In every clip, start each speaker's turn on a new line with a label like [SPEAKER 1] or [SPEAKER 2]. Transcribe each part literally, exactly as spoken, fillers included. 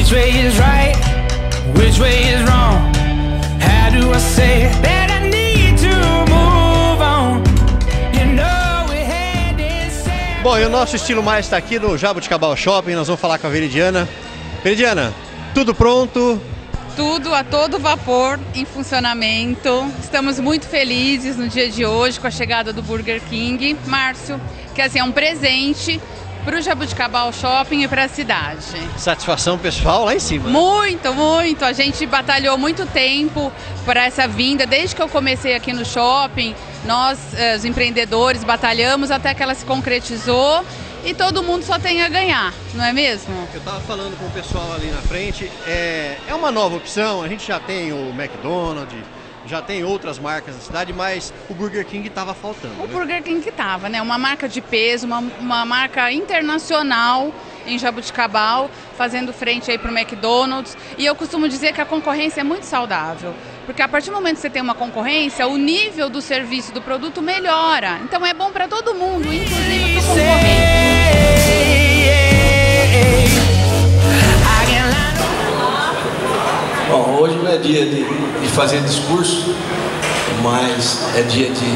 [SPEAKER 1] Which way is right? Which way is wrong? How do I say that I need to move on? You know we're heading south.
[SPEAKER 2] Bom, e o nosso estilo mais está aqui no Jabuticabal Shopping. Nós vamos falar com a Veridiana. Veridiana, tudo pronto?
[SPEAKER 3] Tudo a todo vapor em funcionamento. Estamos muito felizes no dia de hoje com a chegada do Burger King. Márcio, que assim, é um presente para o Jabuticabal Shopping e para a cidade.
[SPEAKER 2] Satisfação pessoal lá em cima.
[SPEAKER 3] Muito, muito. A gente batalhou muito tempo para essa vinda. Desde que eu comecei aqui no shopping, nós, os empreendedores, batalhamos até que ela se concretizou. E todo mundo só tem a ganhar, não é mesmo?
[SPEAKER 2] Eu estava falando com o pessoal ali na frente, é, é uma nova opção, a gente já tem o McDonald's, já tem outras marcas na cidade, mas o Burger King estava faltando.
[SPEAKER 3] O
[SPEAKER 2] né?
[SPEAKER 3] Burger King estava, né? Uma marca de peso, uma, uma marca internacional em Jabuticabal, fazendo frente aí para o McDonald's. E eu costumo dizer que a concorrência é muito saudável. Porque a partir do momento que você tem uma concorrência, o nível do serviço do produto melhora. Então é bom para todo mundo, inclusive para o concorrente.
[SPEAKER 4] Bom, hoje não é dia de, de fazer discurso, mas é dia de,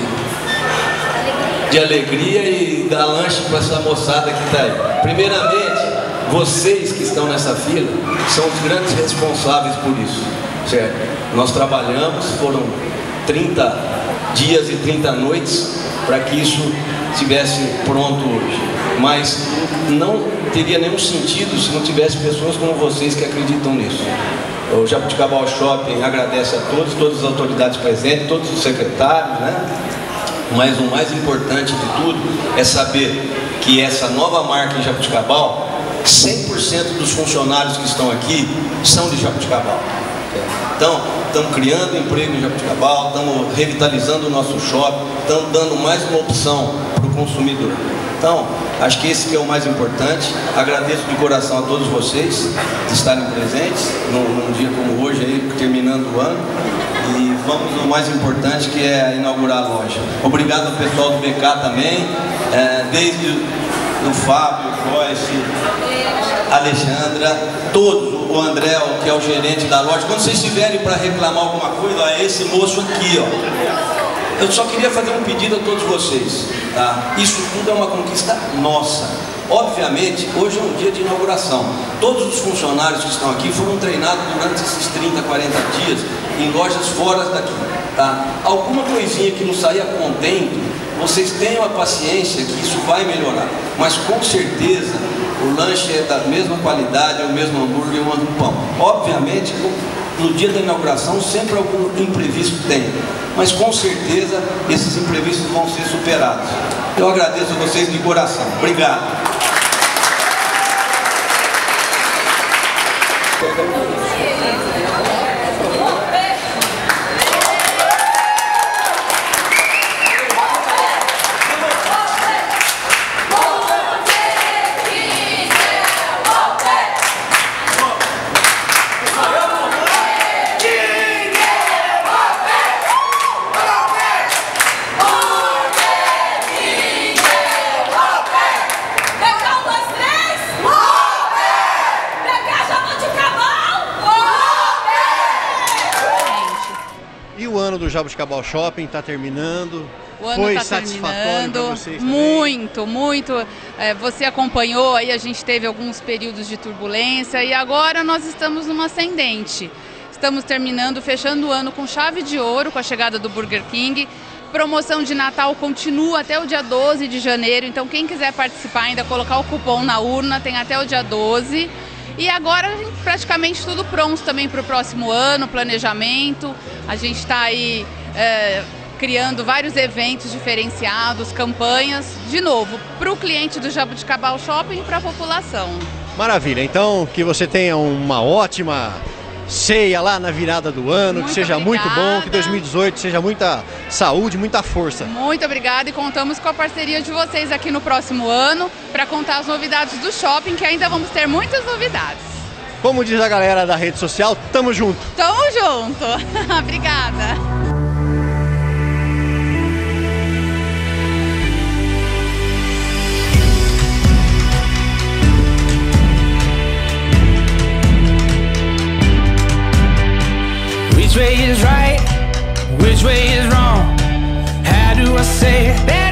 [SPEAKER 4] de alegria e dar lanche para essa moçada que está aí. Primeiramente, vocês que estão nessa fila são os grandes responsáveis por isso, certo? Nós trabalhamos, foram trinta dias e trinta noites para que isso estivesse pronto hoje. Mas não teria nenhum sentido se não tivesse pessoas como vocês que acreditam nisso. O Jabuticabal Shopping agradece a todos, todas as autoridades presentes, todos os secretários, né? Mas o mais importante de tudo é saber que essa nova marca em Jabuticabal, cem por cento dos funcionários que estão aqui são de Jabuticabal. Então, estamos criando emprego em Jabuticabal, estamos revitalizando o nosso shopping, estamos dando mais uma opção para o consumidor. Então, acho que esse que é o mais importante. Agradeço de coração a todos vocês de estarem presentes num, num dia como hoje, aí, terminando o ano. E vamos no mais importante, que é inaugurar a loja. Obrigado ao pessoal do B K também, é, desde o Fábio, o Joyce, a Alexandra, todos, o André, que é o gerente da loja. Quando vocês estiverem para reclamar alguma coisa, ó, é esse moço aqui, ó. Eu só queria fazer um pedido a todos vocês, tá? Isso tudo é uma conquista nossa. Obviamente, hoje é um dia de inauguração. Todos os funcionários que estão aqui foram treinados durante esses trinta, quarenta dias em lojas fora daqui, tá? Alguma coisinha que não saía contento, vocês tenham a paciência que isso vai melhorar. Mas com certeza, o lanche é da mesma qualidade, é o mesmo hambúrguer, é o mesmo pão. Obviamente, no dia da inauguração sempre algum imprevisto tem, mas com certeza esses imprevistos vão ser superados. Eu agradeço a vocês de coração. Obrigado.
[SPEAKER 2] Do Jabuticabal Shopping está terminando.
[SPEAKER 3] O ano
[SPEAKER 2] Foi
[SPEAKER 3] tá
[SPEAKER 2] satisfatório para vocês também?
[SPEAKER 3] Muito, muito. É, você acompanhou aí, a gente teve alguns períodos de turbulência e agora nós estamos numa ascendente. Estamos terminando, fechando o ano com chave de ouro com a chegada do Burger King. Promoção de Natal continua até o dia doze de janeiro, então quem quiser participar ainda, colocar o cupom na urna, tem até o dia doze. E agora praticamente tudo pronto também para o próximo ano, planejamento. A gente está aí é, criando vários eventos diferenciados, campanhas, de novo, para o cliente do Jabuticabal Shopping e para a população.
[SPEAKER 2] Maravilha, então que você tenha uma ótima ceia lá na virada do ano,
[SPEAKER 3] muito
[SPEAKER 2] que seja
[SPEAKER 3] obrigada.
[SPEAKER 2] muito bom, que dois mil e dezoito seja muita saúde, muita força.
[SPEAKER 3] Muito obrigada e contamos com a parceria de vocês aqui no próximo ano para contar as novidades do shopping, que ainda vamos ter muitas novidades.
[SPEAKER 2] Como diz a galera da rede social, tamo junto.
[SPEAKER 3] Tamo junto. Obrigada.
[SPEAKER 1] way is right? Which way is wrong? How do I say that